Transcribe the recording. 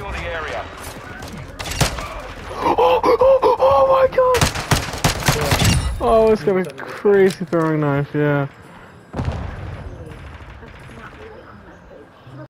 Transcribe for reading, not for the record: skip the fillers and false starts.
secure the area. Oh my god! Oh, it's got a crazy throwing knife, yeah.